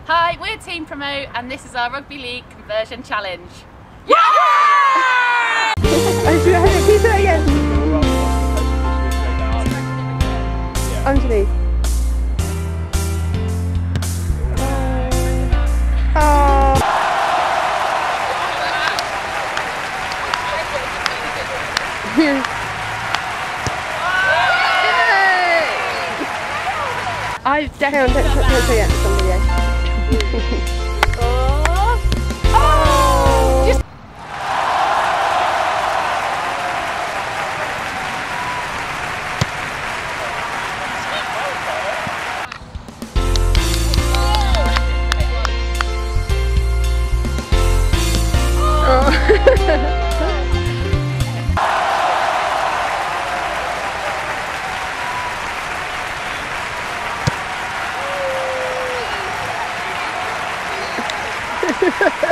Hi, we're Team Promote and this is our Rugby League Conversion Challenge. Yeah! Can you do that again? Underneath. Oh. I definitely don't say it on video. Oh.